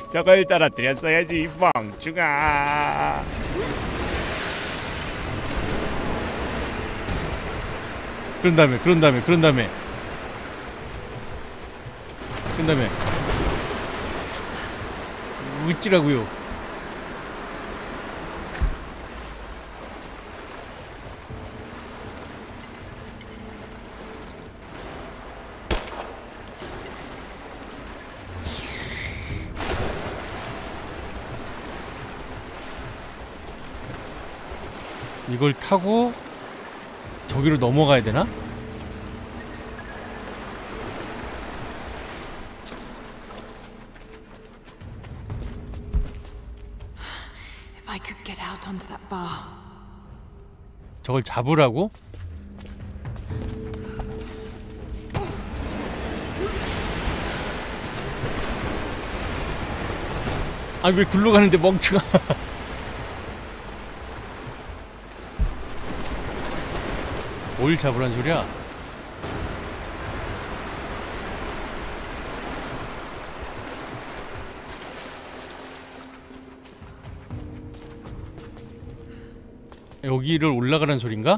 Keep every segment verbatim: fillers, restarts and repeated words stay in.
저걸 떨어뜨렸어야지, 이 멍충아. 그런 다음에 그런 다음에 그런 다음에 그런 다음에 웃지라고요. 이걸 타고 저기로 넘어가야 되나? If I could get out onto that bar. 저걸 잡으라고? 아, 왜 굴러 가는데 멍청아. 뭘 잡으란 소리야? 여기를 올라가란 소린가?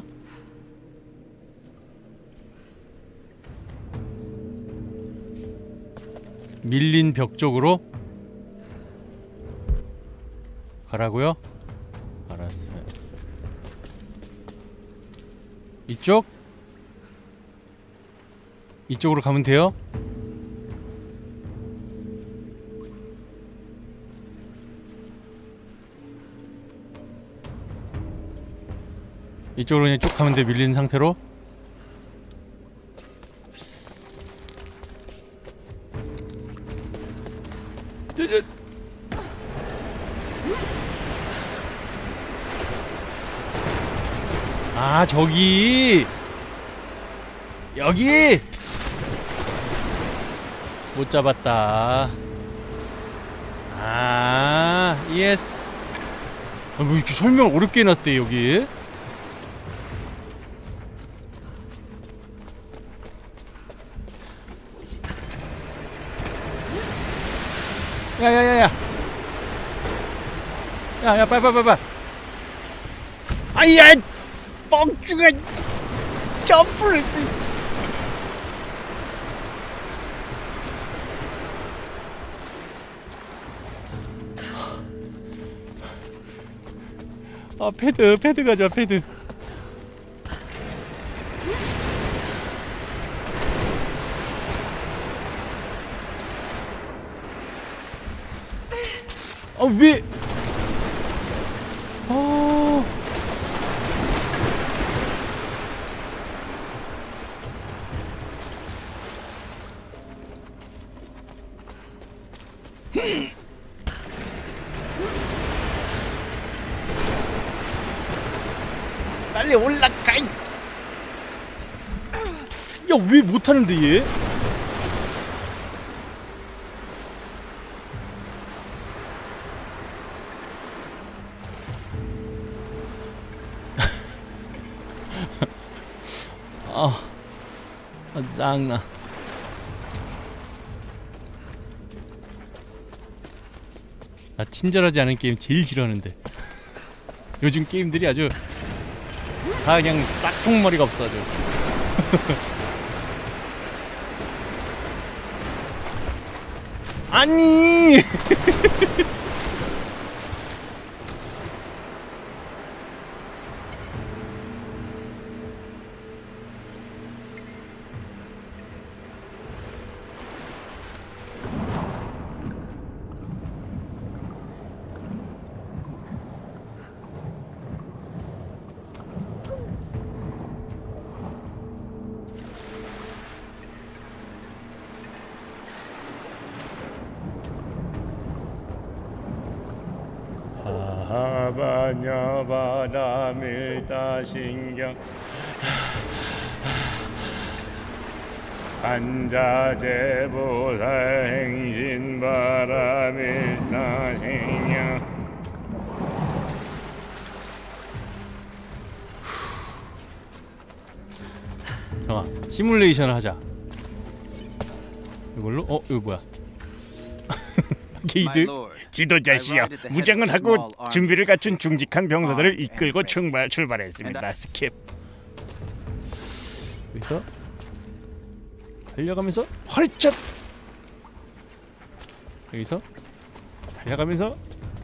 밀린 벽 쪽으로 가라고요? 알았어요. 이쪽? 이쪽으로 가면 돼요? 이쪽으로 그냥 쭉 가면 돼, 밀린 상태로? 아, 저기! 여기! 못 잡았다. 아, 예스. 아, 뭐 이렇게 설명을 어렵게 해놨대, 여기. 야야야야. 야야, 빨리 빨리 빨리. 아이야! 뻥충아! 점프를 했어. 아, 패드, 패드 가져와, 패드. 아, 왜? 어. 빨리 올라가. 야, 왜 못하는데 얘? 아, 아, 짱나. 나 친절하지 않은 게임 제일 싫어하는데. 요즘 게임들이 아주 다 그냥 싹퉁머리가 없어 아주. 아니. 하바냐 바람일다 신경 한자재보살 행신 바람일다 신경. 잠깐, 시뮬레이션을 하자. 이걸로? 어? 이거 뭐야? 게이드. 지도자시여, 무장을 하고 준비를 갖춘 중직한 병사들을 이끌고 출발 출발했습니다. 스킵. 여기서 달려가면서 허리샷. 여기서 달려가면서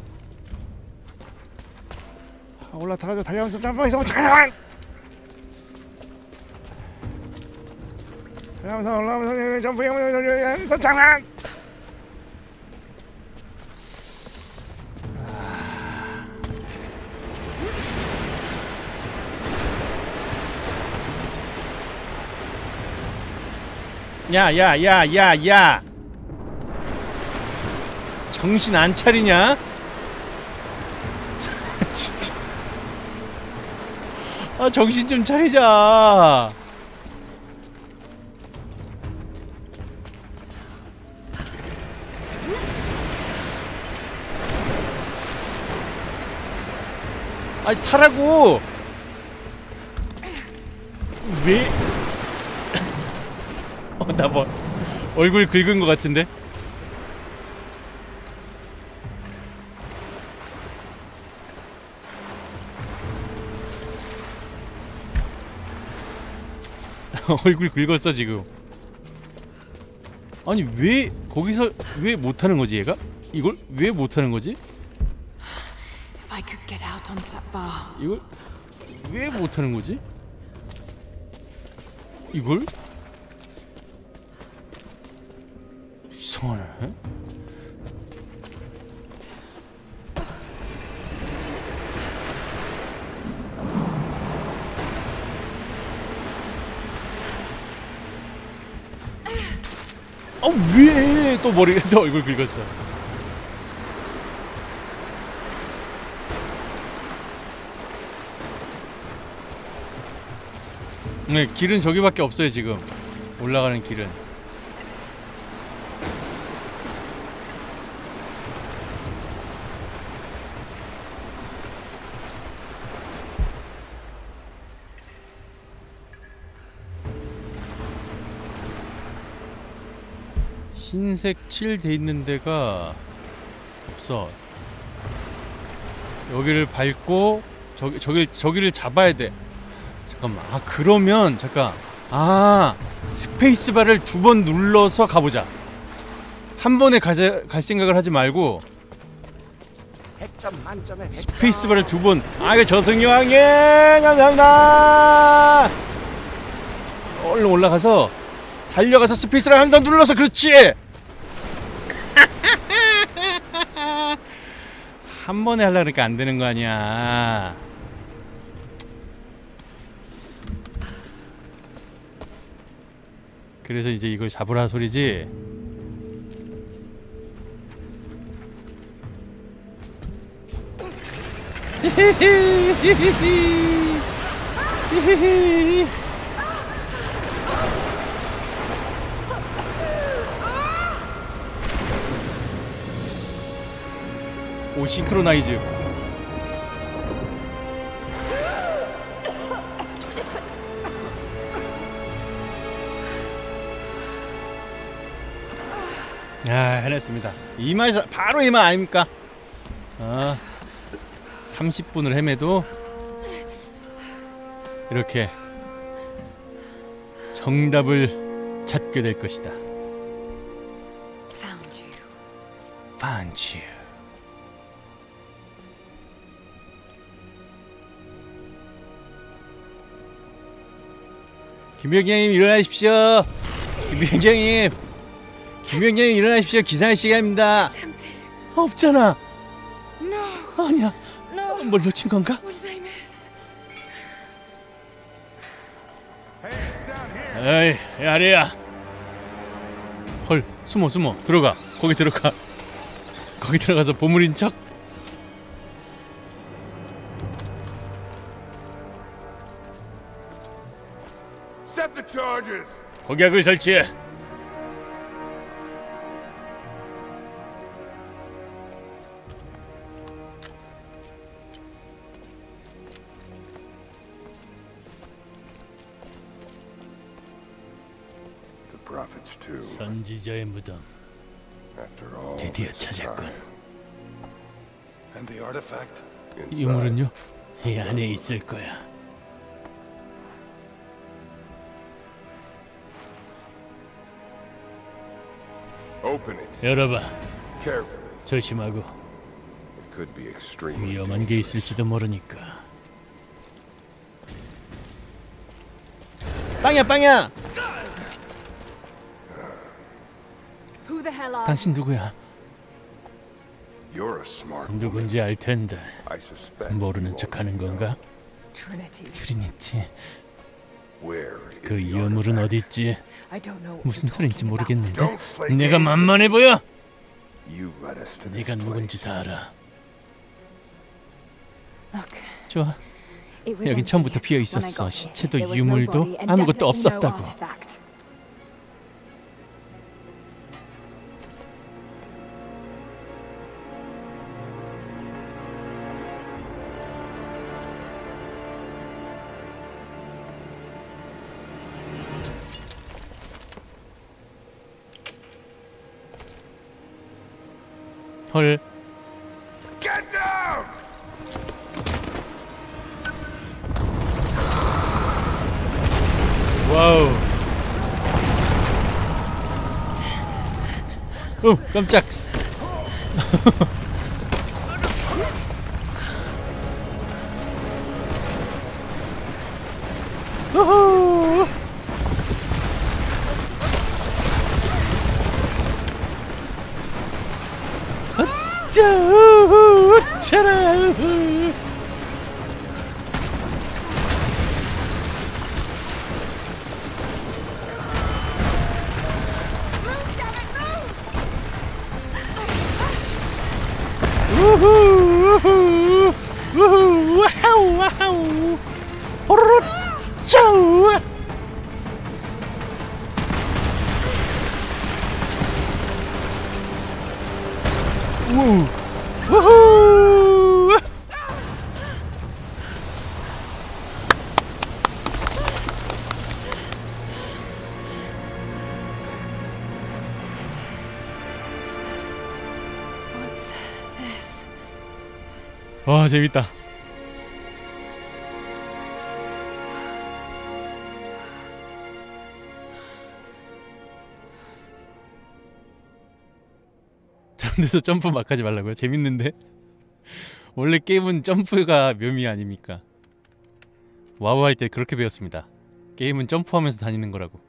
아, 올라타가지고 달려가면서 점프해서 잠깐. 달려가면서 올라가면서 점프하면서 잠깐. 야야야야야 정신 안 차리냐? 진짜 아 정신 좀 차리자. 아니 타라고. 왜? 어, 나 뭐 얼굴 긁은 것 같은데? 얼굴 긁었어 지금. 아니 왜 거기서 왜 못하는 거지 얘가? 이걸 왜 못하는 거지? If I could get out onto that bar. 이걸 왜 못하는 거지? 이걸? 이상하네. 아 왜 또 머리가 또 얼굴 긁었어. 네, 길은 저기밖에 없어요 지금. 올라가는 길은. 흰색 칠 돼 있는 데가 없어. 여기를 밟고 저기 저기 저기를 잡아야 돼. 잠깐만. 아 그러면 잠깐. 아 스페이스바를 두 번 눌러서 가보자. 한 번에 가자, 갈 생각을 하지 말고 백 점 만점에 스페이스바를 두 번. 아 이거 저승여왕님 감사합니다. 얼른 올라가서 달려가서 스페이스를 한 번 눌러서. 그렇지. 한 번에 하려고 그러니까 안 되는 거 아니야. 그래서 이제 이걸 잡으라 소리지. 오 싱크로나이즈. 아 해냈습니다. 이마에서 바로 이마 아닙니까? 아 삼십 분을 헤매도 이렇게 정답을 찾게 될 것이다. Found you. Found you. 김병장님 일어나십시오. 김병장님. 김병장님 일어나십시오. 기상의 시간입니다. Tempted. 없잖아. No. 아니야. No. 뭘 놓친 건가? What did I miss? 에이, 야리야. 헐, 숨어, 숨어. 들어가. 거기 들어가. 거기 들어가서 보물인 척. Set the charges. 폭약을 설치해. The prophets too. 선지자의 무덤. 드디어 찾았군. 유물은요? 이 안에 있을 거야. 열어봐. 조심하고. 위험한 게 있을지도 모르니까. 빵야 빵야! Who the hell are 당신 누구야? 누군지 알 텐데 모르는 척하는 건가? Trinity? 트리니티. 그 유물은 어디 있지? I don't know what 무슨 you're 소리인지 talking about. 모르겠는데. 내가 만만해 보여? 네가 누군지 다 알아. Look, 좋아. it was 여긴 empty 처음부터 비어 when I 있었어. got here. 시체도 There was 유물도 nobody and 아무것도 definitely no 없었다고. artifact. 헐. 와우. 오, 깜짝. 우후. 자, 우후, 차라. 우후. 우후, 우후, 우후, 와우, 와우. 호로로, 짜우. 우, 우후. What's this? 와, 재밌다. 저런 데서 점프 막 하지 말라고요? 재밌는데? 원래 게임은 점프가 묘미 아닙니까? 와우 할 때 그렇게 배웠습니다. 게임은 점프하면서 다니는 거라고.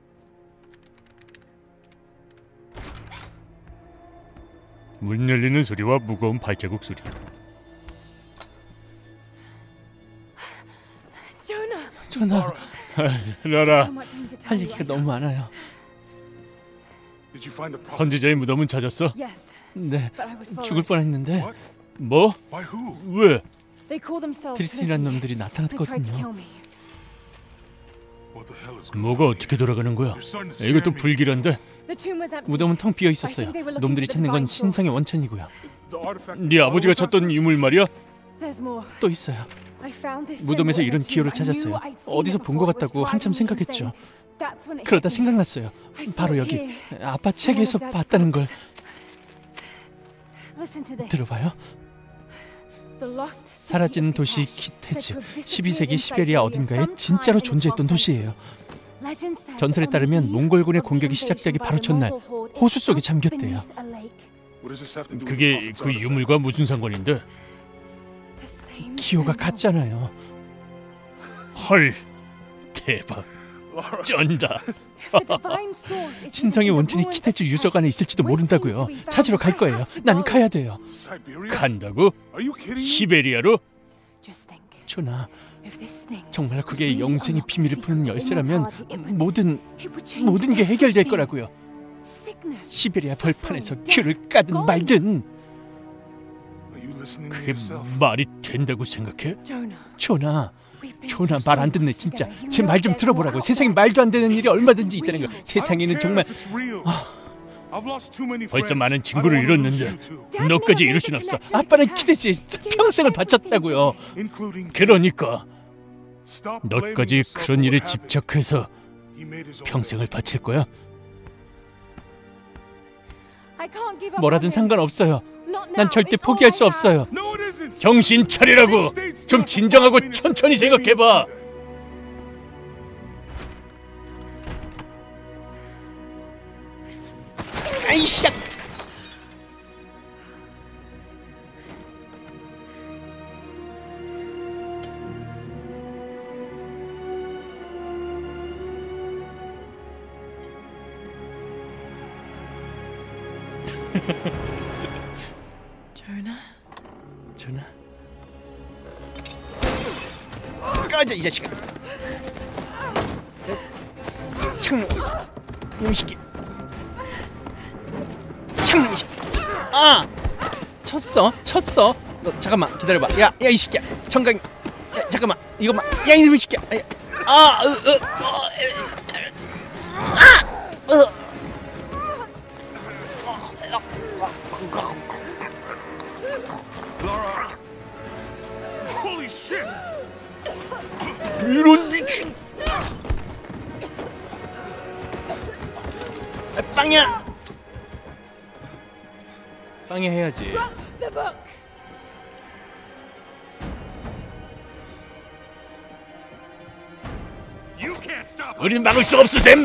문 열리는 소리와 무거운 발자국 소리. Jonah! 전화. 라라, So much I need to 할 tell you. 얘기가 너무 많아요. 선지자의 무덤은 찾았어? Yes, 네, but I was 죽을 followed. 뻔했는데. 뭐? 왜? They call themselves 트리틴이란 Trinity. 놈들이 They tried to 나타났거든요. kill me. 뭐가 어떻게 돌아가는 거야? 이것도 불길한데? The tomb was empty. 무덤은 텅 비어 있었어요. 놈들이 찾는 건 신성의 원천이고요. 네 아버지가 찾던 유물 말이야? There's more. 또 있어요. I found this 무덤에서 symbol in 이런 the tomb. 기호를 I knew 찾았어요. I'd seen 어디서 it 본 것 before. It 같다고 was 한참 driving me 생각했죠. insane. That's when it 그러다 hit me. 생각났어요. I saw 바로 it 여기 here. 아빠 책에서 One of Dad's 봤다는 걸. books. Listen to this. 들어봐요. The lost city 사라진 of 도시 Kitash, 키테즈. said to have 십이 disappeared 세기 in 시베리아 Siberia 어딘가에 sometime 진짜로 in the 존재했던 twelfth 도시예요. Legend says 전설에 on the 따르면 eve 몽골군의 of the 공격이 invasion 시작되기 by 바로 the 전날 Mongol horde, it 호수 속에 sunk 잠겼대요. beneath a lake. 그게 그 유물과 무슨 상관인데? The same 기호가 symbol. 같잖아요. 헐, 대박, 쩐다. If the divine source is 신성의 in the 원천이 ruins 키테즈 of 유적 안에 Kitash, 있을지도 waiting to 모른다고요. be found. 찾으러 갈 I 거예요. have to 난 go. 가야 돼요. 간다고? 시베리아로? Just think, 초나, if this thing 정말 그게 really 영생의 unlocks the 비밀을 secret 푸는 of 열쇠라면 immortality, it would- 모든 it would change 모든 게 해결될 everything. 거라고요. Sickness, 시베리아 벌판에서 suffering, 큐를 death, 까든 gone. 말든 그게 말이 된다고 생각해? Jonah, 초나, we've been 초나 through 말 so 안 듣네 much 진짜. together. You 제 말 좀 know there's 들어보라고. more out 세상에 there. 말도 안 되는 일이 This 얼마든지 isn't 있다는 거. real. 세상에는 정말 벌써 많은 친구를 잃었는데 너까지 잃을 순 없어. 아빠는 키테즈에 평생을 바쳤다고요. 그러니까 너까지 그런 일에 집착해서 평생을 바칠 거야? I can't give up 뭐라든 on him. 상관없어요. Not now. 난 절대 It's all 포기할 I 수 have. 없어요. No, it isn't. 정신 차리라고. 좀 진정하고 천천히 생각해봐. 아이씨. Jonah. 전화. 꺼져 이 자식아. 창룡. 이놈 새끼. 창룡 새끼. 아. 쳤어. 쳤어. 너 잠깐만 기다려봐. 야, 야 이 새끼야. 청강. 야, 잠깐만. 이거만. 야 이놈 새끼야. 야, 아, 으, 으, 어, 에, 아, 으. Lara. Holy shit. 이런 미친. 아, 빵이야. 빵이 해야지. The book. You can't stop us. 우린 막을 수 없어, 샘.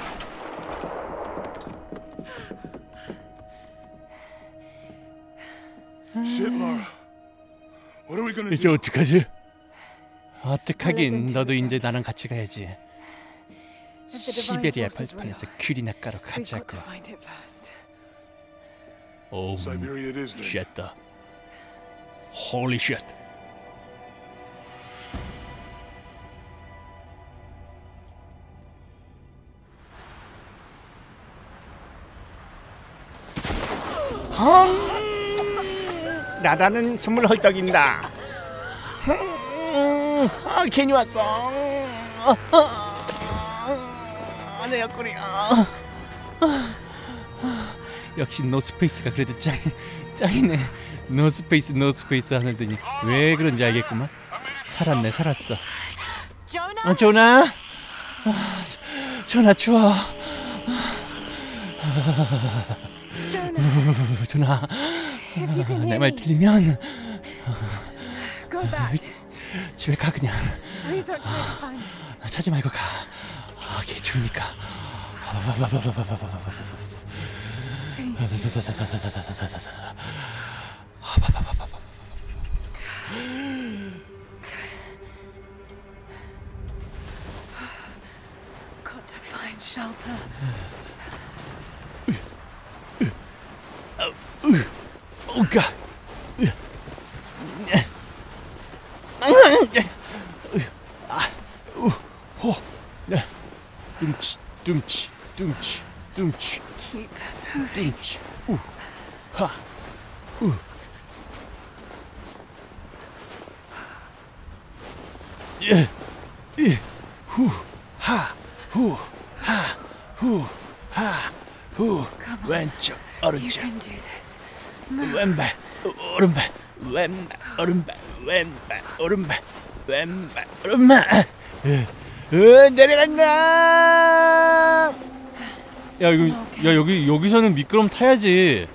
Shit, Lara. What are we gonna 이제 do? 어떡하지? 어떡하긴 너도 이제 나랑 같이 가야지. If the divine 시베리아 source is real, 벌판에서 귤이나 까러 we've got 가자고. to find it first. 오, Siberia it is then. 쉣다. 홀리 쉣. 나다는 선물 헐떡인다. 아 괜히 왔어. 내 옆구리. 아, 역시 노스페이스가 그래도 짱 짱이네. 노스페이스 노스페이스 하늘더니 왜 그런지 알겠구만. 살았네 살았어. Jonah. 아 조나. 아, 조나 추워. Jonah. 조나. If you can hear 내 말 me, 들리면 go back. 집에 가 그냥. Please don't try to find me. 찾지 말고 가. 아, 걔 추우니까. Got to find shelter. 오가. 아, 우, 호, 네, 뚱치, 뚱치, 뚱치, 뚱치, Keep moving. 뚱치, 우, 하, 우. 예, 이, 후, 하, 후, 하, 후, 하, 후. Come on. 왼쪽, You 오른쪽. can do this. Move. 왼발 오른발 왼발 오른발 왼발 오른발 왼발 오른발 으, 으, 내려간다. 야 이거 야 여기 여기서는 미끄럼 타야지.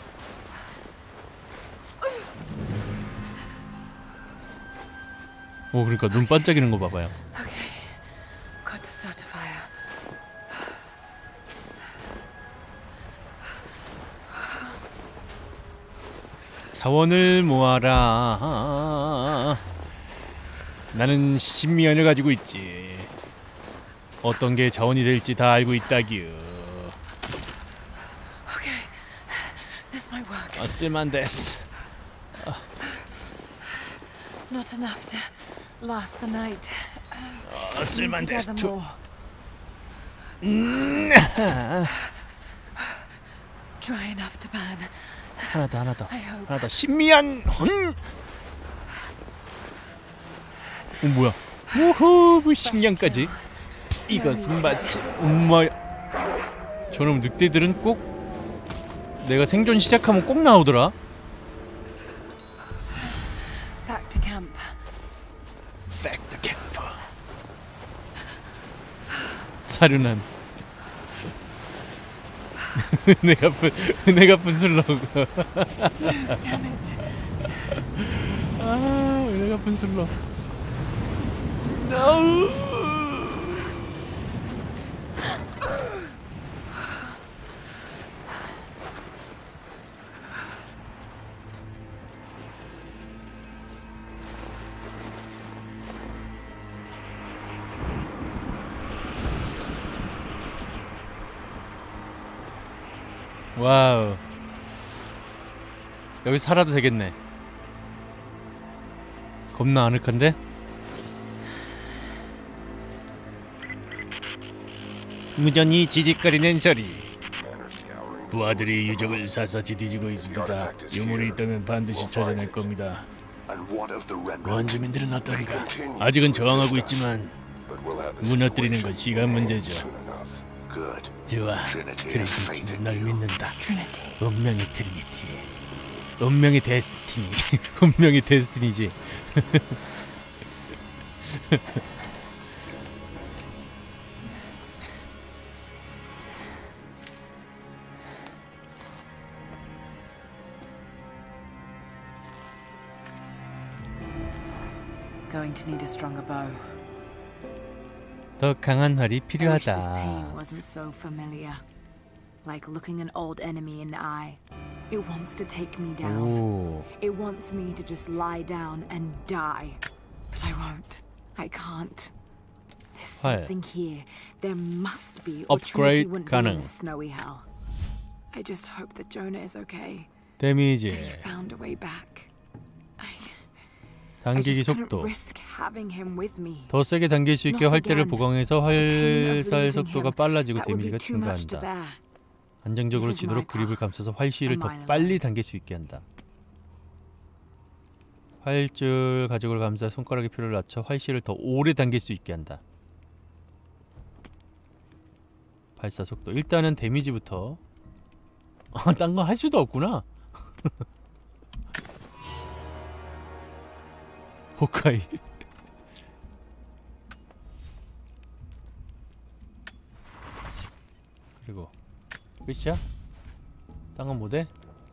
오 그러니까 눈 반짝이는 거 봐봐요. Okay. Got to start a fire. 자원을 모아라. 나는 신미연을 가지고 있지. 어떤 게 자원이 될지 다 알고 있다규. Okay. This might work. 아, 쓸만됐어. Not enough to last the night. 아, Need to 쓸만됐어. gather more. 음, Dry enough to burn. 하나 더 하나 더 I hope. 하나 더 신미연 훈. 어 뭐야? 우후 식량까지. 이것은 마치 엄마. 저놈 늑대들은 꼭 내가 생존 시작하면 꼭 나오더라. Back to camp. 팩트 캠프. 사륜한 은혜 갚은 은혜 갚은 슬로우. Damn it. 아, 은혜 갚은 슬로우. No. 와우. 여기 살아도 되겠네. 겁나 아늑한데? 무전히 지직거리는 소리. 부하들이 유적을 샅샅이 뒤지고 있습니다. 유물이 있다면 반드시 찾아낼 겁니다. 원주민들은 어떤가? 아직은 저항하고 있지만 무너뜨리는 건 시간 문제죠. 좋아, 트리니티는 널 믿는다. Trinity. 운명의 트리니티. 운명의 데스티니. 운명의 데스티니지. Going to need a stronger bow. 더 강한 활이 I wish this 필요하다. pain wasn't so familiar. Like looking an old enemy in the eye. It wants to take me down. 오, It wants me to just lie down and die. But I won't. I can't. There's 활. something here. There must be, or Upgrade Trinity wouldn't be 가능. in this snowy hell. I just hope that Jonah is okay. 데미지, That he found a way back. I, I 당기기 just couldn't 속도. risk having him with me. 더 세게 당길 수 있게 Not 활대를 again. 보강해서 The pain of 활살 losing 속도가 him, 빨라지고 that would be 데미지가 too much to 증가한다. bear. 안정적으로 This is 지도록 my 그립을 path. 감싸서 활시를 더 And mine 빨리 alone. 당길 수 있게 한다. 활줄 가죽을 감싸 손가락의 피로를 낮춰 활시를 더 오래 당길 수 있게 한다. 발사 속도. 일단은 데미지부터. 아, 딴 거 할 수도 없구나. 호카이. 그리고 끝이야? 딴 건 못해?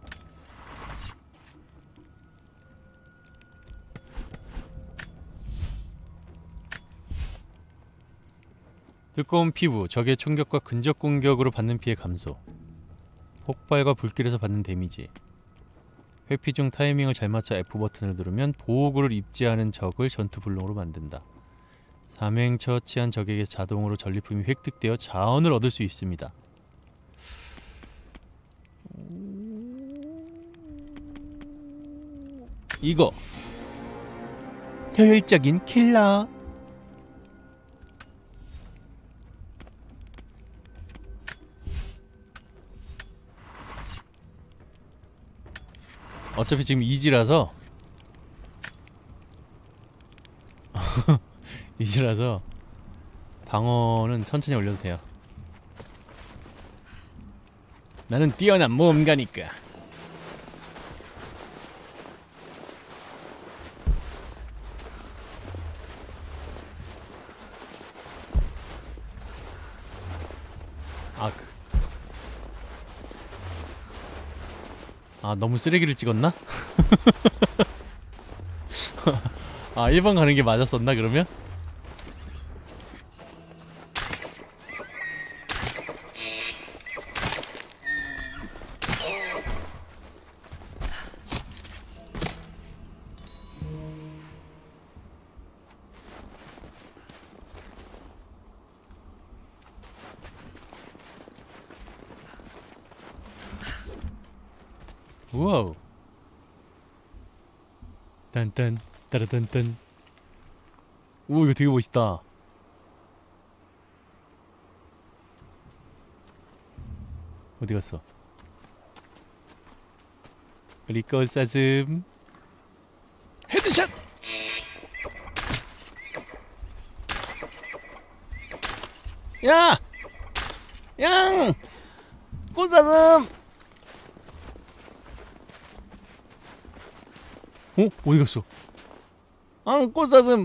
두꺼운 피부, 적의 총격과 근접 공격으로 받는 피해 감소. 폭발과 불길에서 받는 데미지. 회피 중 타이밍을 잘 맞춰 F 버튼을 누르면 보호구를 입지 않은 적을 전투 불능으로 만든다. 사맹 처치한 적에게 자동으로 전리품이 획득되어 자원을 얻을 수 있습니다. 이거 효율적인 킬러. 어차피 지금 이지라서 이지라서 방어는 천천히 올려도 돼요. 나는 뛰어난 모험가니까. 아, 그. 아, 너무 쓰레기를 찍었나? 아, 일 번 가는 게 맞았었나 그러면? 우와우. 딴딴 따라딴딴. 오, 이거 되게 멋있다. 어디 갔어? 리콜 사슴. 헤드샷. 야! 양! 꽃사슴! 어? 어디 갔어? 아, 꽃사슴.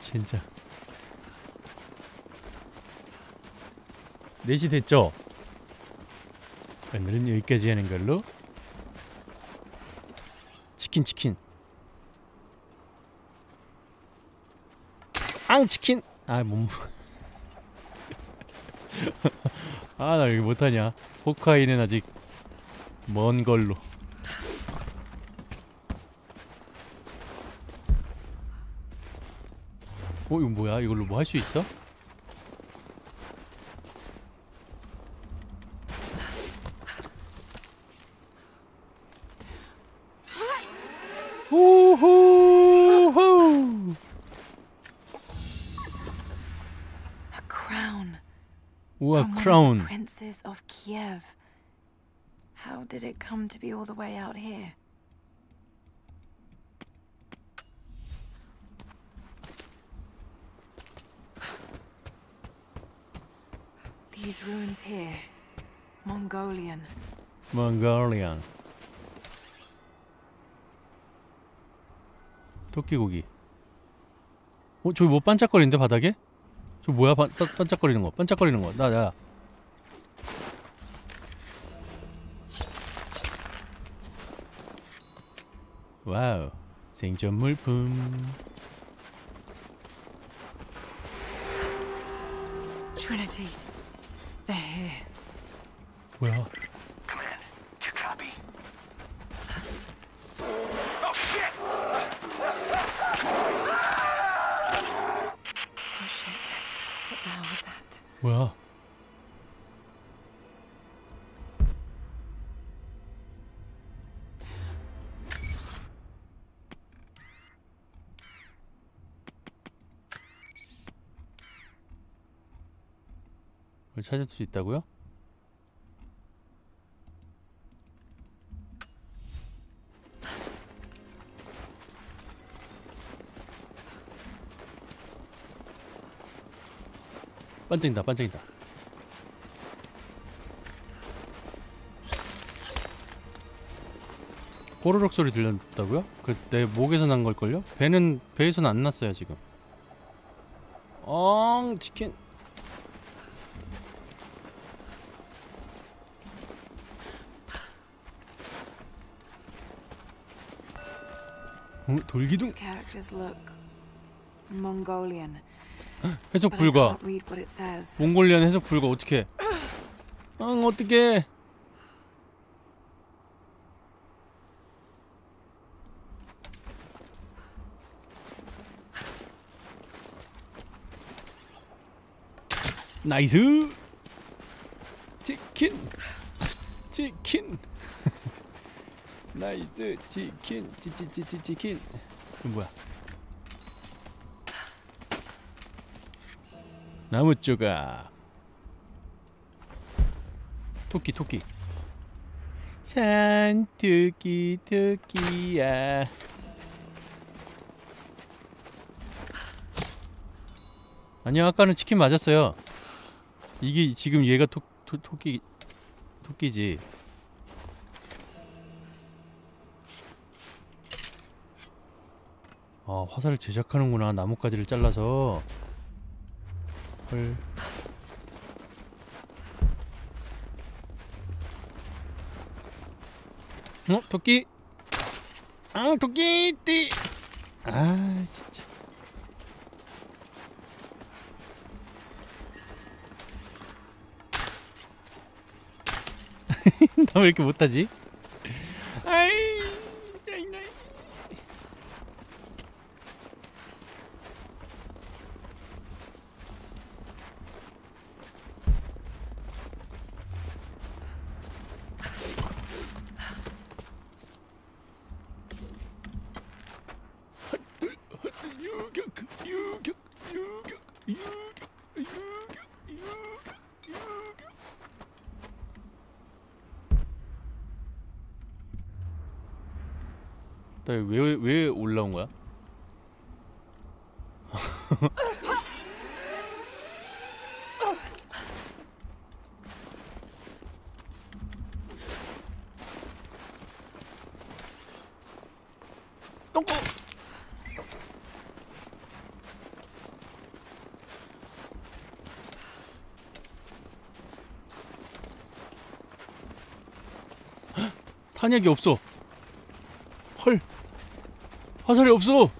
진짜. 넷이 됐죠? 오늘은 여기까지 하는 걸로. 치킨 치킨. 앙 치킨. 아 몸. 아 나 여기 못하냐. 호카이는 아직 먼 걸로. 어 이거 뭐야? 이걸로 뭐 할 수 있어? 후후후. A crown. 우와 From one of the 크라운. princes of Kiev. How did it come to be all the way out here? These ruins here, Mongolian. 몽골리안. 토끼고기. 어 저기 뭐 반짝거리는데 바닥에? 저 뭐야 반, 반, 반짝거리는 거 반짝거리는 거. 나 나. 와우 생존 물품. Trinity. They're here. 뭐야? Command, do you copy? Oh shit! Oh shit. What the hell was that? 뭐야? 그걸 찾을 수 있다고요? 반짝인다 반짝인다. 꼬르륵 소리 들렸다고요? 그 내 목에서 난 걸걸요? 배는 배에서는 안 났어요 지금. 엉 치킨. 어, 돌기둥. These characters look Mongolian. 해석 But I 불가. can't read what it says. 몽골리안 해석 불가. 어떻게? 응 어떻게? 나이스. 치킨. 치킨. 나이스 치킨. 치치치치 치킨. 이거 뭐야? 나무 조각. 토끼 토끼. 산토끼 토끼야. 아니요 아까는 치킨 맞았어요. 이게 지금 얘가 토, 토, 토끼 토끼지. 아 화살을 제작하는구나. 나뭇가지를 잘라서. 헐. 어? 토끼? 아 토끼띠! 아 진짜. 나 왜 이렇게 못하지? 아이 아이 나이. 유격 유격 유격 유격 유격 유격 유격. 나 왜 왜 올라온 거야? 똥꼬. 탄약이 없어. 헐, 화살이 없어.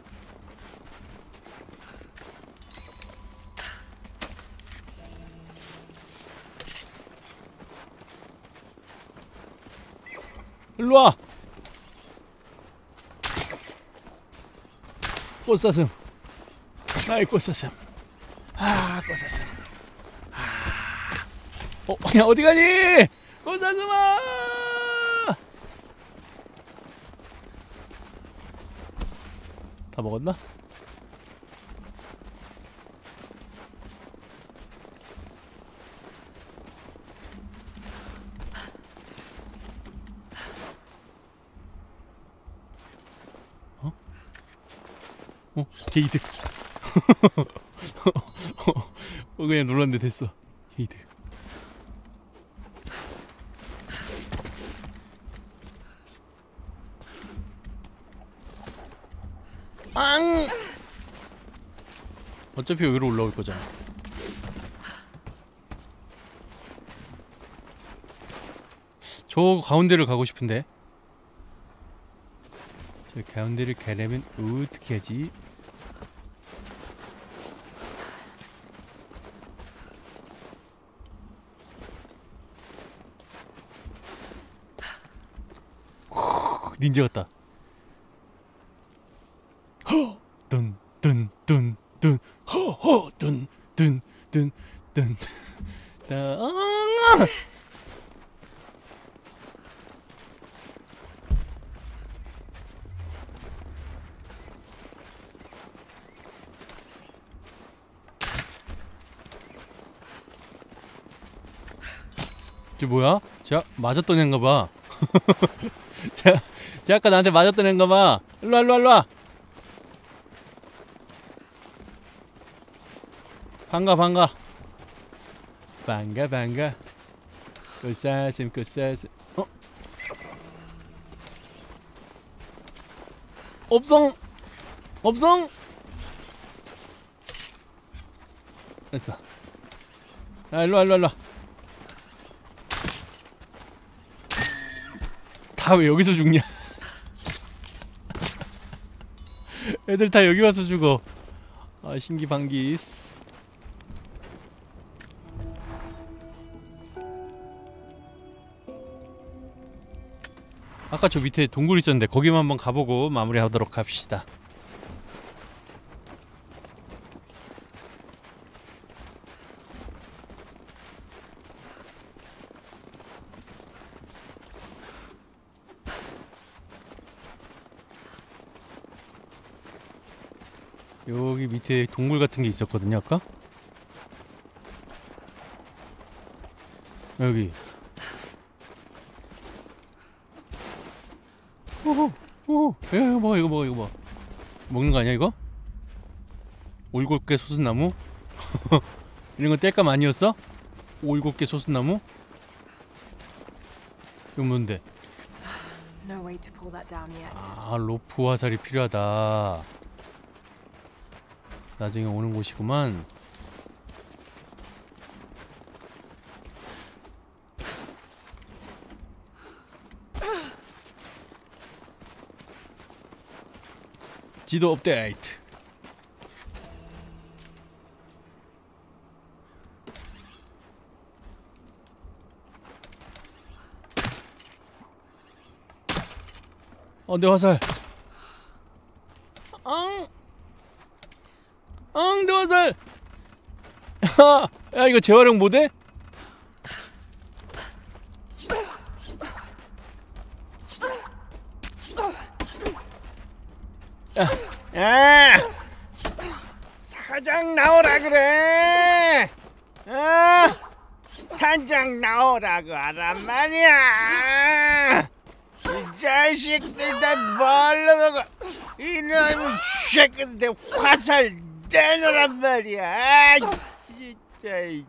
일로와. 꽃사슴, 나의 꽃사슴. 아, 꽃사슴. 아, 어, 야, 어디 가니? 꽃사슴아! 다 먹었나? 어? 어? 게이드. 어, 그냥 눌렀는데 됐어. 게이드. 앙! 어차피 여기로 올라올 거잖아. 저 가운데를 가고 싶은데. 저 가운데를 가려면 어떻게 하지? 닌자 같다. 허! 뚠, 뚠, 뚠, 뚠, 허, 허, 뚠, 뚠, 뚠, 뚠. 따. 저 뭐야? 쟤 맞았던 애인가 봐. 쟤, 쟤 아까 나한테 맞았던 애인가 봐. 일로와, 일로와, 일로와. 반가, 반가. 반가, 반가. 꽃사슴, 꽃사슴. 어? 없성! 없성! 됐어. 야, 일로와, 일로와, 일로와. 다 왜 여기서 죽냐? 애들 다 여기 와서 죽어. 아, 신기방기스. 아까 저 밑에 동굴 있었는데 거기만 한번 가보고 마무리하도록 합시다. 여기 밑에 동굴 같은 게 있었거든요, 아까? 여기. 오호, 오호. 야, 이거 먹어, 이거 먹어, 이거 먹어. 먹는 거 아니야, 이거? 올곧게 소스나무? 이런 건 땔감 아니었어? 올곧게 소스나무? 이건 뭔데? No way to pull that down yet. 아, 로프 화살이 필요하다. 나중에 오는 곳이구만. 지도 업데이트. 어, 내 화살. 앙! 앙, 내 화살! 야, 야, 이거 재활용 못해? 야, 야, 사장 나오라 그래. 아, 사장 나오라고 하란 말이야. 이 자식들 다 뭘로 먹어? 이놈의 새끼들 화살 내놓으란 말이야. 아, 진짜. 이.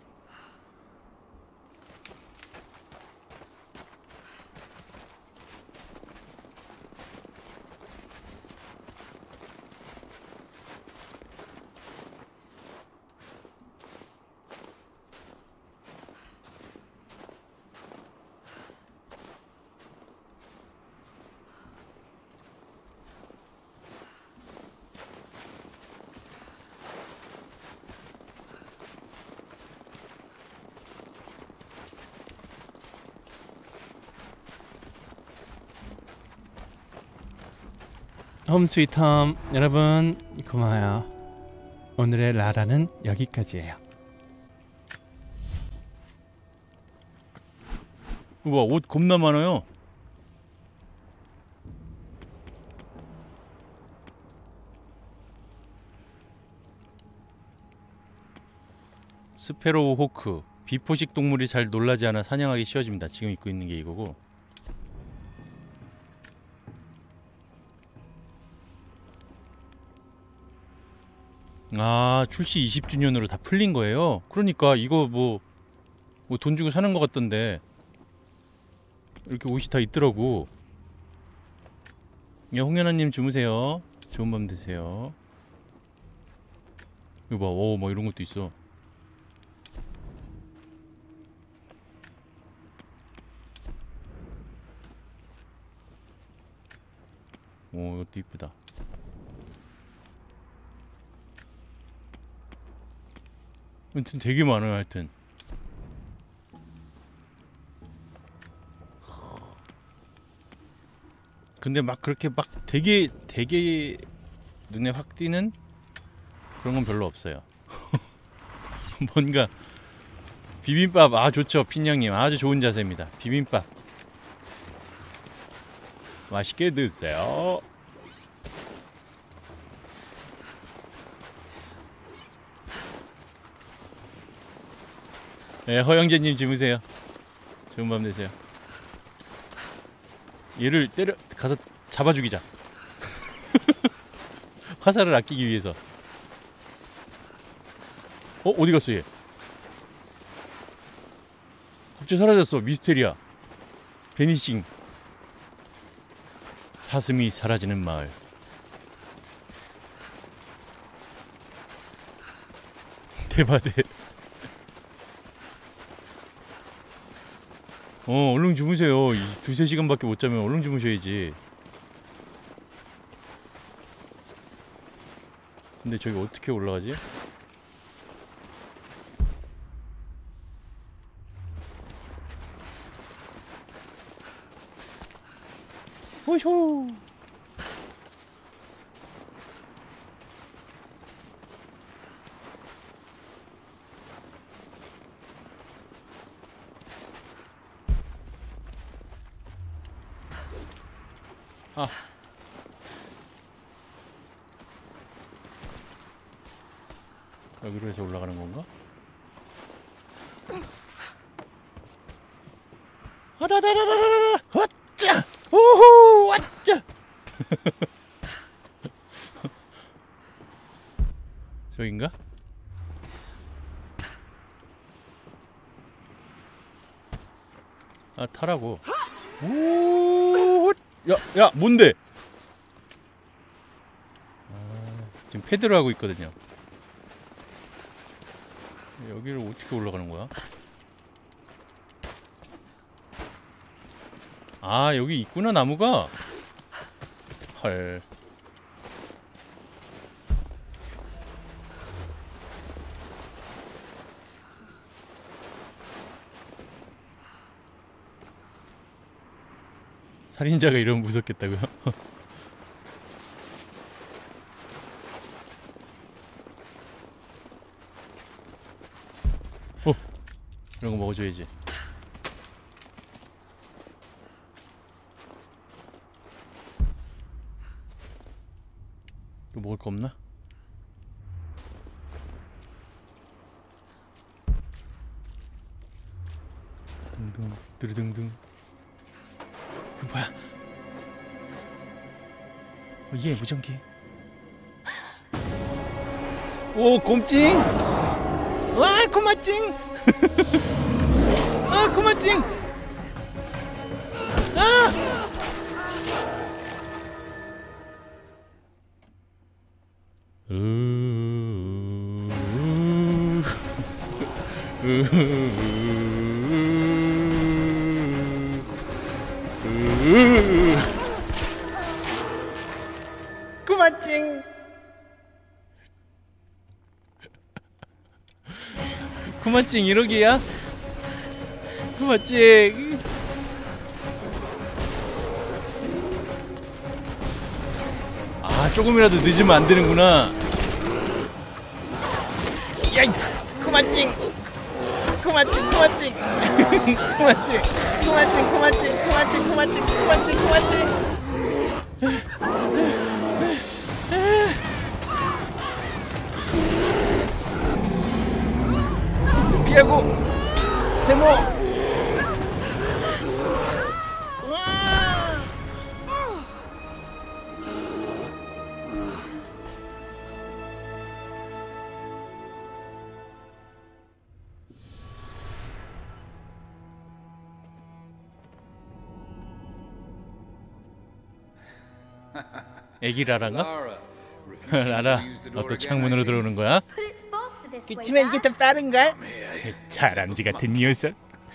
홈 스위트 홈. 여러분 고마워요. 오늘의 라라는 여기까지예요. 우와, 옷 겁나 많아요. 스페로우 호크. 비포식 동물이 잘 놀라지 않아 사냥하기 쉬워집니다. 지금 입고 있는 게 이거고. 아, 출시 이십 주년으로 다 풀린 거예요? 그러니까 이거 뭐 뭐 돈 주고 사는 것 같던데 이렇게 옷이 다 있더라고. 야, 홍연아님 주무세요. 좋은 밤 되세요. 이거 봐, 오, 뭐 이런 것도 있어. 오, 이것도 이쁘다. 하여튼 되게 많아요. 하여튼 근데 막 그렇게 막 되게 되게 눈에 확 띄는 그런 건 별로 없어요. 뭔가 비빔밥, 아 좋죠. 핀형님 아주 좋은 자세입니다. 비빔밥 맛있게 드세요. 네, 허영재님 주무세요. 좋은 밤 되세요. 얘를 때려 가서 잡아 죽이자. 화살을 아끼기 위해서. 어? 어디 갔어 얘? 갑자기 사라졌어. 미스테리아. 베니싱. 사슴이 사라지는 마을. 대바대. 어, 얼른 주무세요. 이 두세 시간밖에 못 자면 얼른 주무셔야지. 근데 저기 어떻게 올라가지? 호쇼. 아. 여기로 해서 올라가는 건가? 아라라라라라라! 왔자! 오호! 왔자! 저긴가? 아, 타라고. 오! 야, 야, 뭔데? 아, 지금 패드를 하고 있거든요. 여기를 어떻게 올라가는 거야? 아, 여기 있구나, 나무가. 헐. 살인자가 이러면 무섭겠다고요? 어! 이런 거 먹어줘야지. 이거 먹을 거 없나? 등등, 드르등등. 그 뭐야? 어, 얘 무전기. 오, 곰찡! 와, 고마찡! 아, 고마찡! 아! 고마찡! 고마찡 이러기야? 고마찡! 아, 조금이라도 늦으면 안 되는구나. 야이 그만찡 그만찡 그만찡 그만찡 그만찡 그만찡 그만찡 그만찡 그만찡 그만찡 피하고 세모. 애기 라라인가? 라라, 너 또 창문으로 들어오는 거야? 그치만 이게 더 빠른걸? 다람쥐 같은 녀석.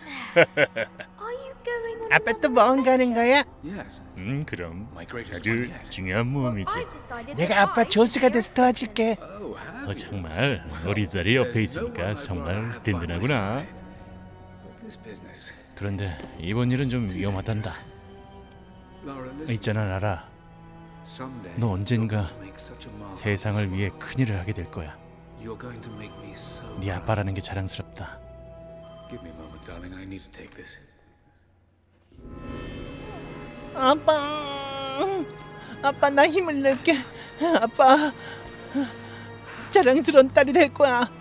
아빠 또 모험 가는 거야? 음 그럼 아주 중요한 모험이지. 내가 아빠 조수가 돼서 도와줄게. 어, 정말 우리 딸이 옆에 있으니까 정말 든든하구나. 그런데 이번 일은 좀 위험하단다. 있잖아 라라, 너 언젠가 세상을 위해 큰일을 하게 될 거야. 네 아빠라는 게 자랑스럽다. 아빠, 아빠 나 힘을 낼게. 아빠, 자랑스러운 딸이 될 거야.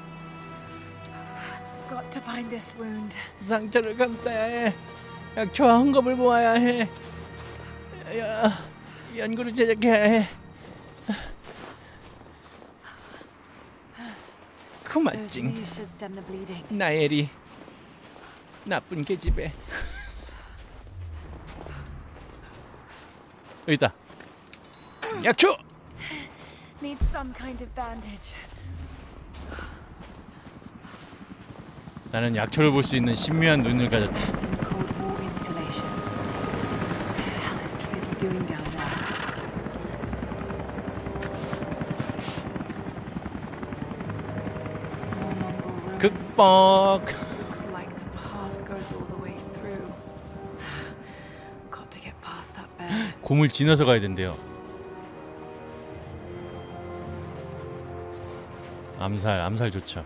Got to bind this wound. 상처를 감싸야 해. 약초와 헝겊을 모아야 해. 야, 연구를 제작해야 해. Those 그만찡. leaves should stem the bleeding. 나엘이 나쁜 계집애. 여기 있다. 약초. Needs some kind of bandage. 나는 약초를 볼 수 있는 신묘한 눈을 가졌지. In Cold War installation. What the hell is Trinity doing down there? More Mongol ruins. 극복. Looks like the path goes all the way through. Got to get past that bear. 곰을 지나서 가야 된대요. 암살, 암살 좋죠.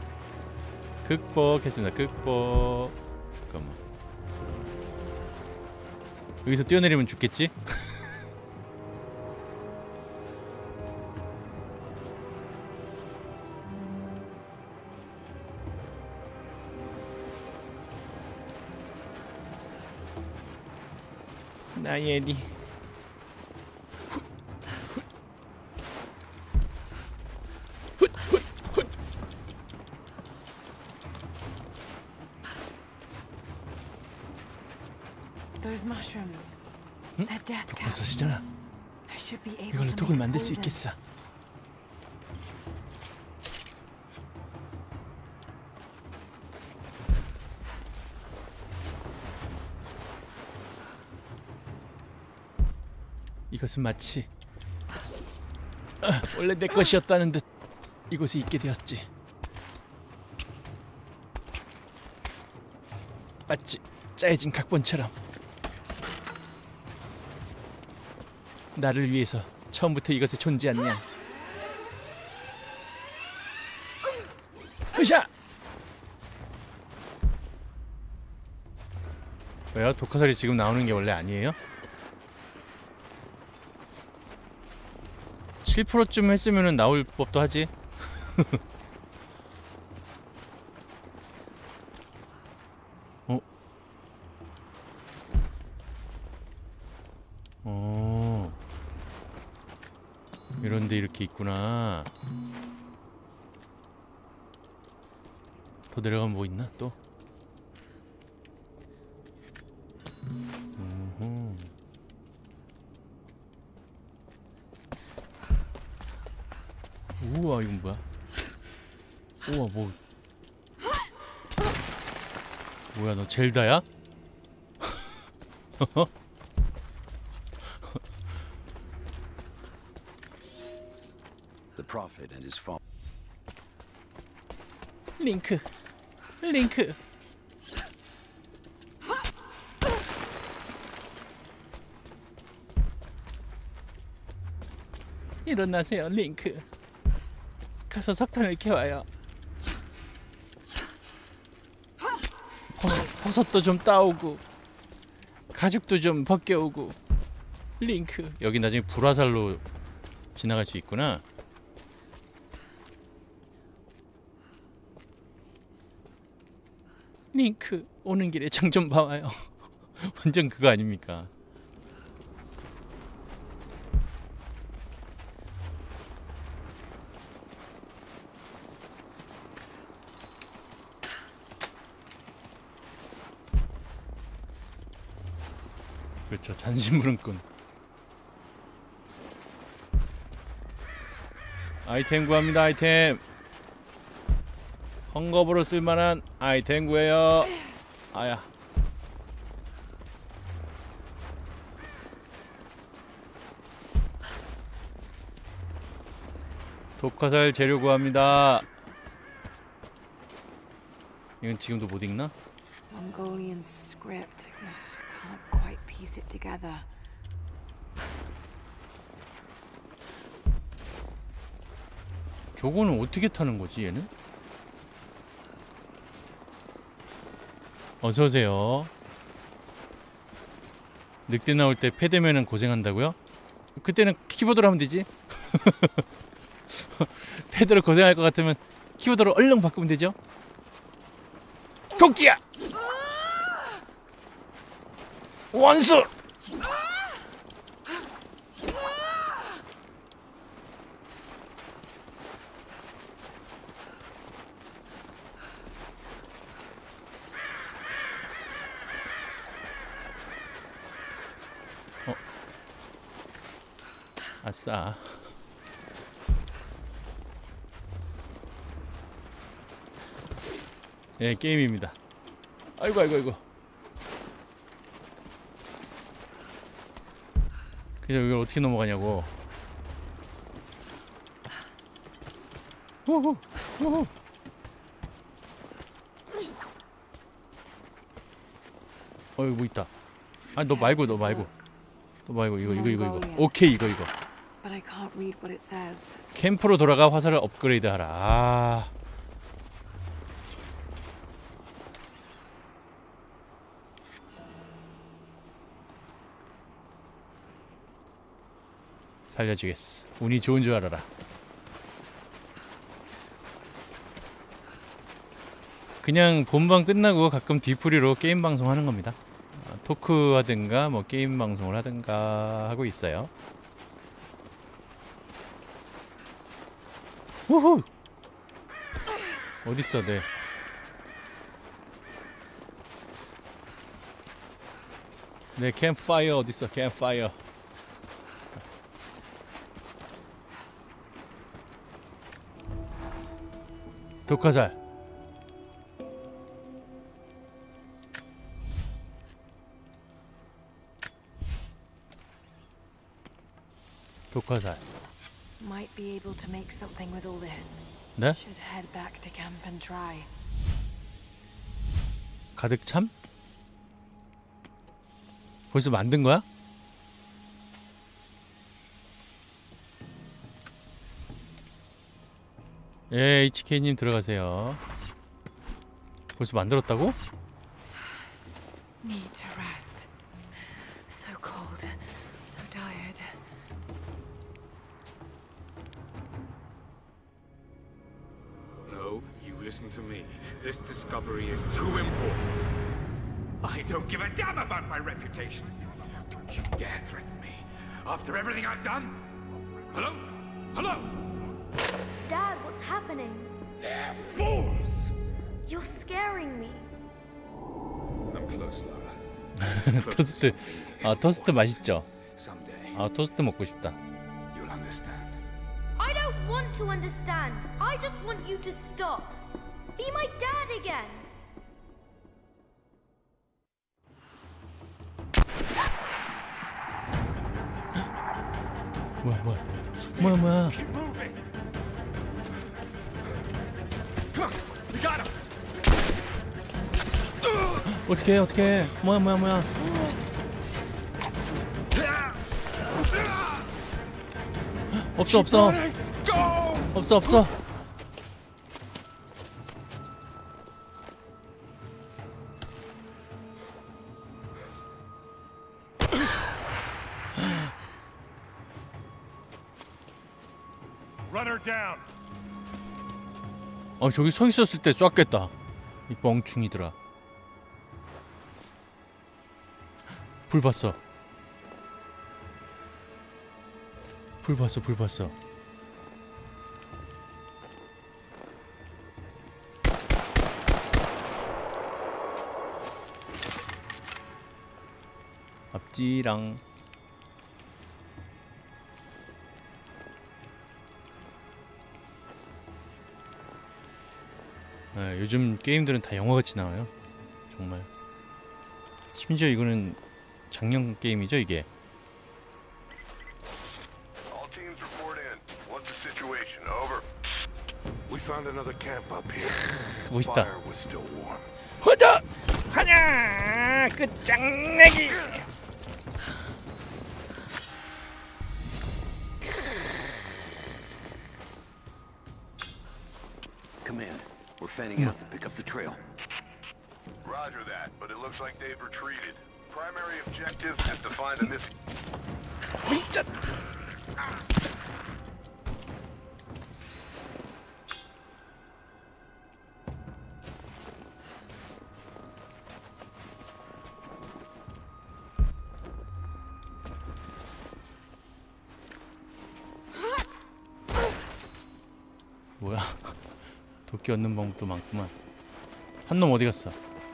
극복했습니다. 극복. 잠깐만. 여기서 뛰어내리면 죽겠지? 나엘이. Those mushrooms. They're death caps. 버섯이잖아. I should be able 이걸로 to 독을 make 만들 수 poison. 있겠어. 이것은 마치 아, 원래 내 것이었다는 듯 이곳에 있게 되었지. 마치 짜여진 각본처럼 나를 위해서 처음부터 이것에 존재했냐. 으쌰! 왜요? 독화살이 지금 나오는 게 원래 아니에요? 칠 퍼센트쯤 했으면 나올 법도 하지. 어? 어. 이런데 이렇게 있구나. 더 내려가면 뭐 있나 또? 음흠. 우와 이건 뭐야? 우와 뭐 뭐야 너 젤다야? The prophet and his father. 링크, 링크. 일어나세요, 링크. 가서 석탄을 캐와요. 버섯, 버섯도 좀 따오고 가죽도 좀 벗겨오고. 링크. 여기 나중에 불화살로 지나갈 수 있구나. 링크, 오는 길에 장 좀 봐와요. 완전 그거 아닙니까? 그렇죠. 잔심부름꾼. 아이템 구합니다. 아이템. 헝겊으로 쓸만한 아이템 구해요. 아야. 독화살 재료 구합니다. 이건 지금도 못 읽나? Mongolian script. Can't quite piece it together. 저거는 어떻게 타는 거지, 얘는? 어서 오세요. 늑대 나올 때 패되면은 고생한다고요? 그때는 키보드로 하면 되지. 패드로 고생할 것 같으면 키보드로 얼른 바꾸면 되죠. 토끼야! 원수! 어. 아싸. 예, 게임입니다. 아이고 아이고 아이고. 그래서 이걸 어떻게 넘어가냐고. 우후 우후. 어, 여기 뭐 있다. 아니 너 말고 너 말고 너 말고 이거 이거 이거 이거. 오케이 이거 이거. But I can't read what it says. 캠프로 돌아가 화살을 업그레이드하라. 아. 살려주겠어. 운이 좋은 줄 알아라. 그냥 본방 끝나고 가끔 뒤풀이로 게임 방송하는 겁니다. 토크 하든가 뭐 게임 방송을 하든가 하고 있어요. 우후! 어딨어, 네. 네, 캠프파이어 어딨어, 캠프파이어. 독화살. 독화살. Might be able to make something with all this. 네? Should head back to camp and try. 가득 참? 벌써 만든 거야? 예, 에이치케이님 들어가세요. 벌써 만들었다고? Need to rest. So cold, so tired. No, you listen to me. This discovery is too important. I don't give a damn about my reputation. Don't you dare threaten me. After everything I've done? Hello? Hello? Dad, what's happening? They're fools! You're scaring me. I'm close, Lara. 토스트. 아, 토스트 맛있죠? Someday 아, 토스트 먹고 싶다. you'll understand. I don't want to understand. I just want you to stop. Be my dad again. 뭐야, 뭐야. 뭐야, 뭐야. 어떡해, 어떡해. 뭐야, 뭐야, 뭐야. 없어 없어 없어 없어. 어 저기 서 있었을 때 쐈겠다. 이 멍충이들아. 불 봤어. 불 봤어 불 봤어. 앞지랑. 네, 요즘 게임들은 다 영화같이 나와요. 정말. 심지어 이거는 작년 게임이죠 이게. All teams report in. What's the situation? Over. We found another camp up here. 멋있다. Fire was still warm. 호자 하냐 끝장내기. Command, we're fanning out to pick up the trail. Roger that, but it looks like they've retreated. Primary objective is to find the missing. 윗자. 뭐야? 도끼 얻는 방법도 많구만. 한 놈 어디 갔어?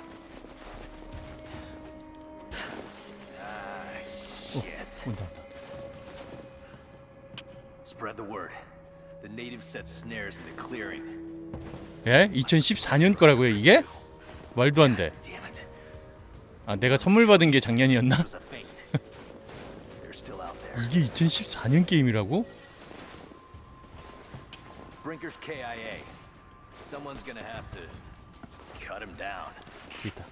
오, 온다 온다. Spread the word. The natives set snares in the clearing. 예? 이천십사 년 거라고요 이게? 말도 안 돼. Damn it. 아 내가 선물 받은 게 작년이었나? It was a feint. They're still out there. 이게 이천십사 년 게임이라고? Brinker's K I A. Someone's gonna have to cut him down. 저기 있다.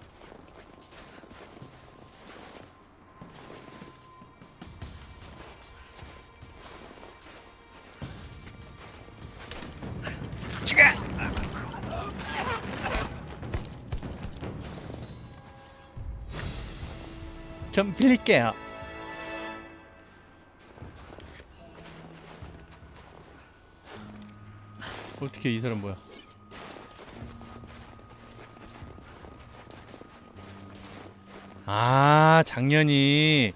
좀 빌릴게요. 어떻게 이 사람 뭐야? 아 작년이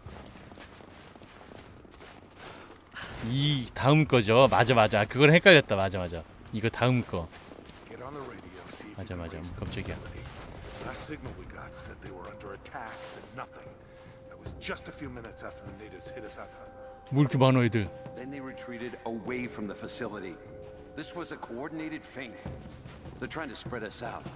이 다음 거죠. 맞아 맞아. 그걸 헷갈렸다. 맞아 맞아. 이거 다음 거. Get on the radio, see if 맞아 you can 맞아. raise the 깜짝이야. facility. Last signal we got said they were under attack, but nothing. That was just a few minutes after the natives hit us outside. 뭐 이렇게 많아 애들. Then they retreated away from the facility. This was a coordinated feint. They're trying to spread us out.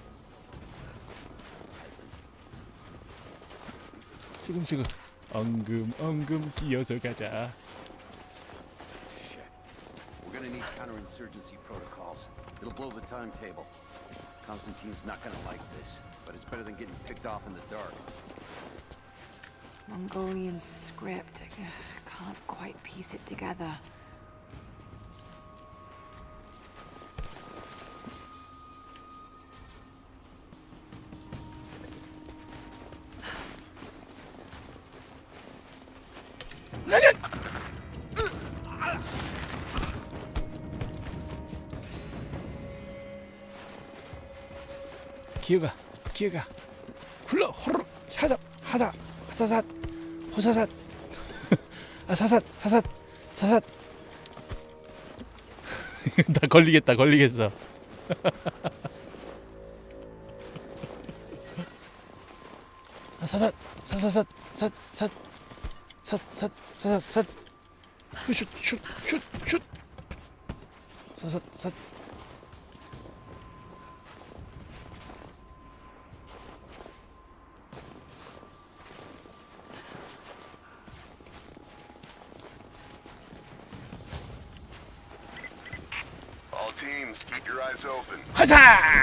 슬금슬금. 엉금 엉금 기어서 가자. Shit. We're gonna need counterinsurgency protocols. It'll blow the timetable. Constantine's not gonna like this, but it's better than getting picked off in the dark. Mongolian script. I can't quite piece it together. 기어가 기어가 굴러 호르 하다 하다 하사삿 호사삿 아사삿 사삿 사삿 나 걸리겠다 걸리겠어. 아사삿 사사삿 삿삿 삿삿 사삿 슛슛슛슛 사삿 삿 All teams, keep your eyes open. 화사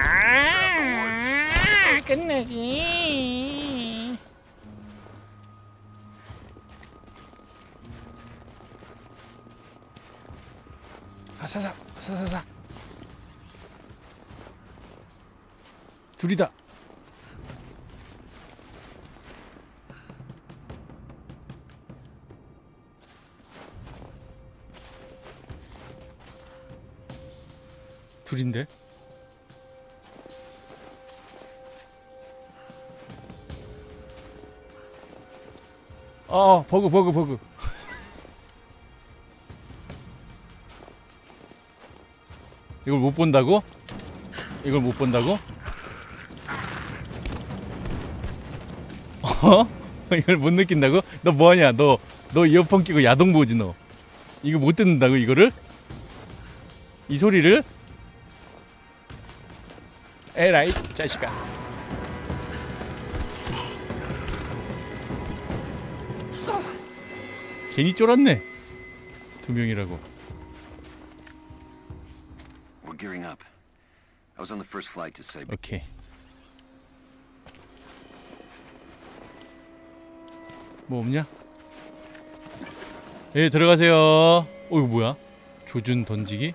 끝내기. 사사사사. 둘이다. 둘인데? 아, 버그 버그 버그. 이걸 못 본다고? 이걸 못 본다고? 어? 이걸 못 느낀다고? 너 뭐하냐? 너, 너 이어폰 끼고 야동 보지 너. 이거 못 듣는다고 이거를? 이 소리를? 에라이 자식아. 괜히 쫄았네. 두 명이라고. We're gearing up. I was on the first flight to say. 오케이. 뭐 없냐? 예, 들어가세요. 어, 이거 뭐야? 조준 던지기?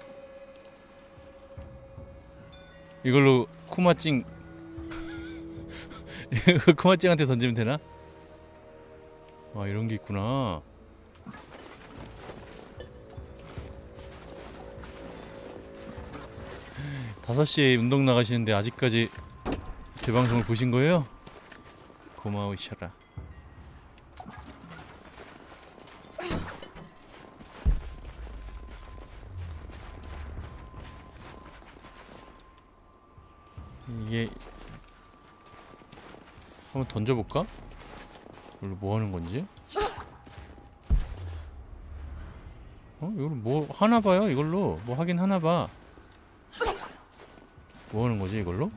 이걸로 쿠마찡 이거 쿠마찡한테 던지면 되나? 아, 이런 게 있구나. 다섯 시에 운동 나가시는데 아직까지 제 방송을 보신 거예요? 고마우셔라. 이게 한번 던져볼까? 이걸로 뭐 하는 건지? 어? 이걸로 뭐 하나 봐요? 이걸로 뭐 하긴 하나 봐. 뭐 하는 거지 이걸로?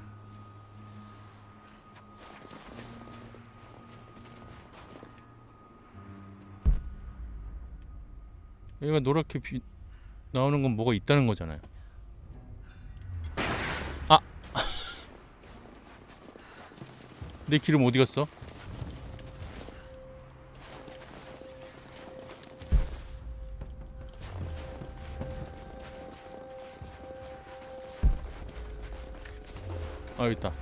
얘가 노랗게 비... 나오는 건 뭐가 있다는 거잖아요. 아! 내 기름 어디 갔어? 아, 여기 있다.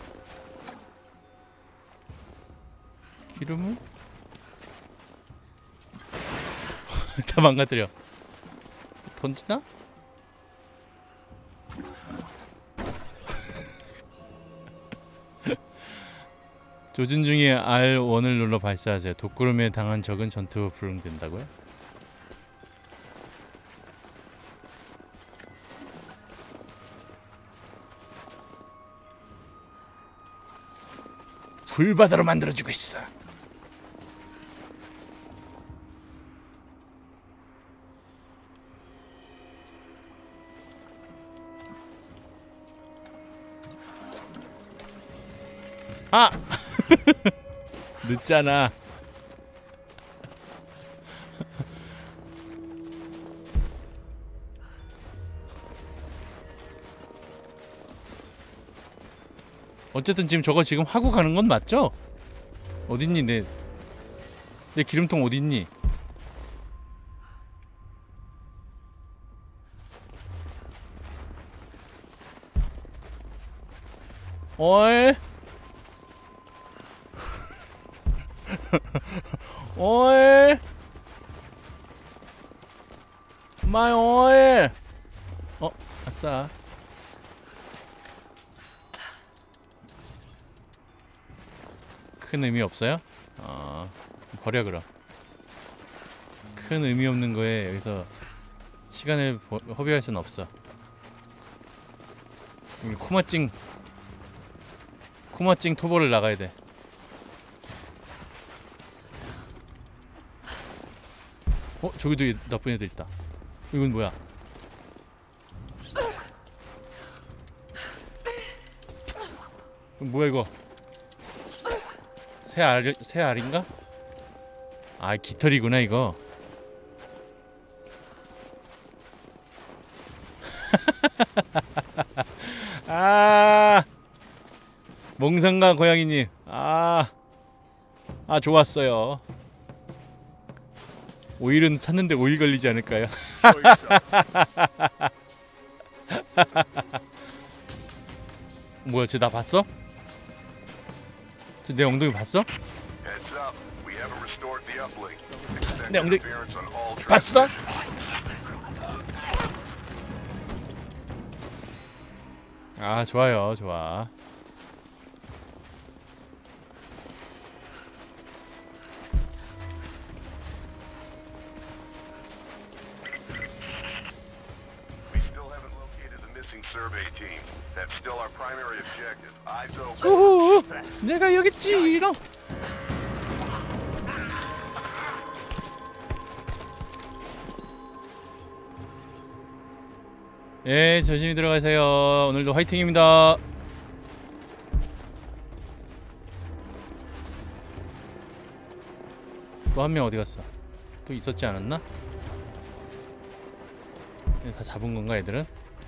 기름을? 다 망가뜨려. 던지나? 조준 중에 알 원을 눌러 발사하세요. 독구름에 당한 적은 전투 불응된다고요? 불바다로 만들어주고 있어. 아! 늦잖아. 어쨌든 지금 저거 지금 하고 가는 건 맞죠? 어딨니 내, 내 기름통 어딨니? 어이? 어이? 마이 어이? 어? 아싸. 큰 의미 없어요? 어, 버려 그럼. 큰 의미 없는 거에 여기서 시간을 버, 허비할 순 없어. 우리 쿠마찡 쿠마찡 토벌을 나가야 돼. 어? 저기도 나쁜 애들 있다. 이건 뭐야? 이건 뭐야 이거? 새 알, 새 알인가? 아, 깃털이구나 이거. 아, 몽상가 고양이님. 아, 아 좋았어요. 오일은 샀는데 오일 걸리지 않을까요? 뭐야, 쟤 나 봤어? 쟤 내 엉덩이 봤어? 내 엉덩이 봤어? 아, 좋아요, 좋아. 우후, 내가 여기 있지. 이런. 예, 조심히 들어가세요. 오늘도 화이팅입니다. 또 한 명 어디 갔어? 또 있었지 않았나? 다 잡은 건가, 애들은?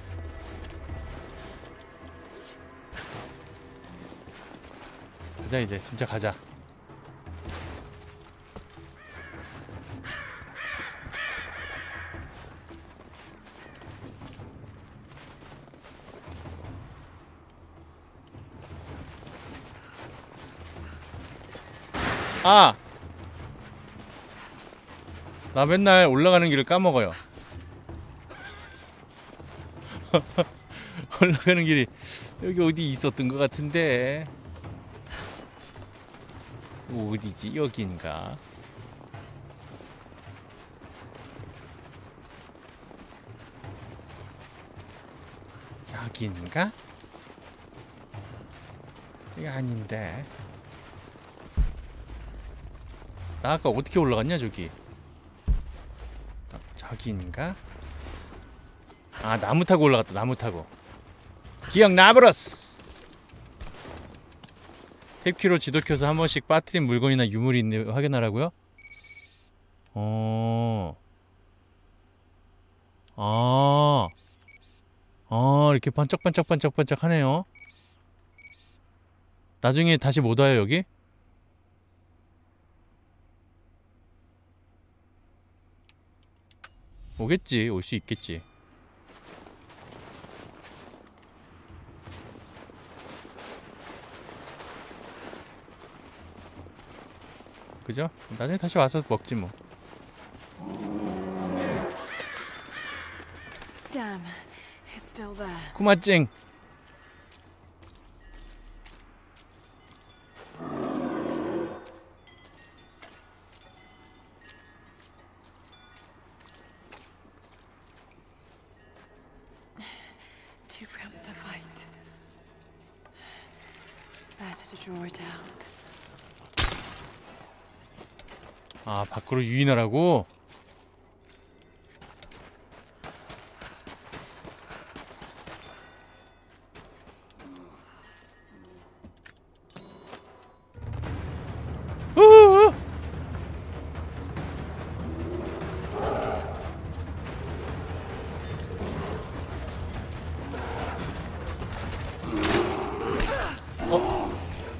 가자, 이제 진짜 가자. 아! 나 맨날 올라가는 길을 까먹어요. 올라가는 길이 여기 어디 있었던 것 같은데. 어디지? 여기인가? 여기인가? 이거 아닌데. 나 아까 어떻게 올라갔냐, 저기? 아, 저기인가? 아, 나무 타고 올라갔다. 나무 타고. 기억나버렸어. 탭키로 지도 켜서 한 번씩 빠뜨린 물건이나 유물이 있는지 확인하라고요? 어. 아. 아, 이렇게 반짝반짝반짝반짝 하네요. 나중에 다시 못 와요, 여기? 오겠지. 올 수 있겠지. 그죠? 나중에 다시 와서 먹지 뭐. Damn, it's still there. 쿠마찡. Too cramped to fight. Better to draw it out. 아, 밖으로 유인하라고? 우우우. 어?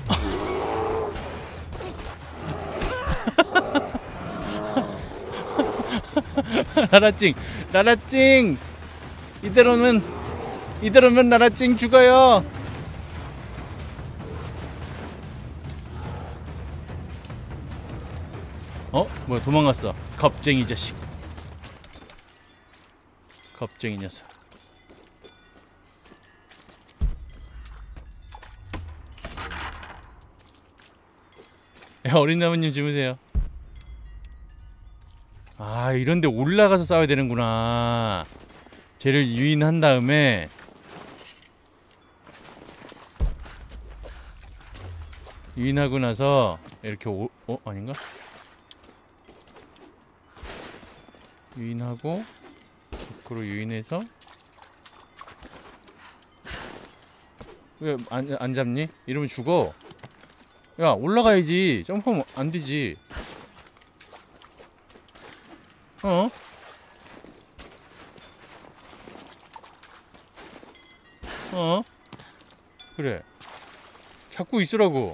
라라찡, 라라찡. 이대로면 이대로면 라라찡 죽어요. 어? 뭐야, 도망갔어. 겁쟁이 자식. 겁쟁이 녀석. 야, 어린 나무님 주무세요. 아, 이런데 올라가서 싸워야 되는구나. 쟤를 유인한 다음에 유인하고 나서 이렇게 오, 어? 아닌가? 유인하고 밖으로 유인해서 왜 안 안 잡니? 이러면 죽어. 야, 올라가야지. 점프하면 안 되지. 어? 어? 그래. 잡고 있으라고.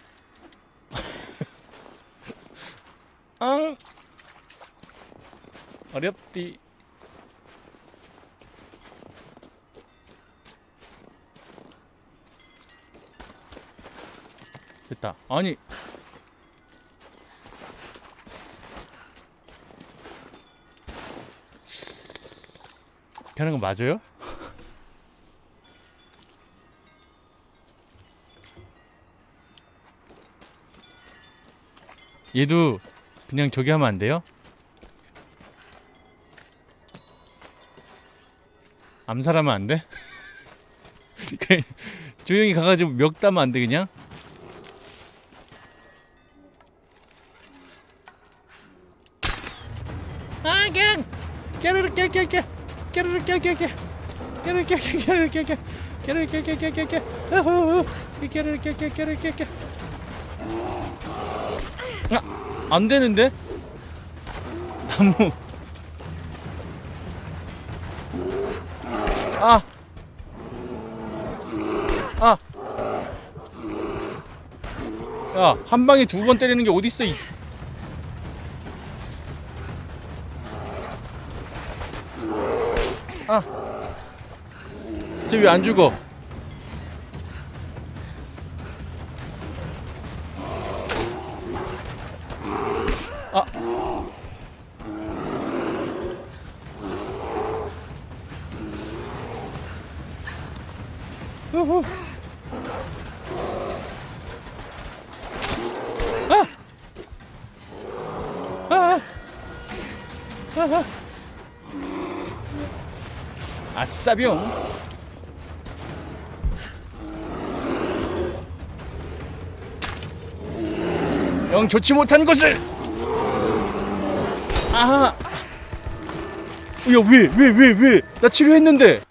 앙. 어렵디. 됐다. 아니 이렇게 하는 거 맞아요? 얘도 그냥 저기 하면 안 돼요? 암살하면 안 돼? 조용히 가가지고 멱다면 안 돼 그냥? 아 그냥 깨르르 깨깨깨 깨르르 깨깨깨 깨르르 깨깨 깨르르 깨깨 깨르르 깨깨 깨깨 으흐흐 깨르르 깨깨 깨르르 깨깨. 아 안되는데? 나무 아! 아! 야, 한 방에 두 번 때리는 게 어딨어, 이. 아! 쟤 왜 안 죽어? 아! 후후. 아! 아! 아! 아싸병. 영 좋지 못한 것을. 아하. 야, 왜, 왜, 왜, 왜? 나 치료했는데.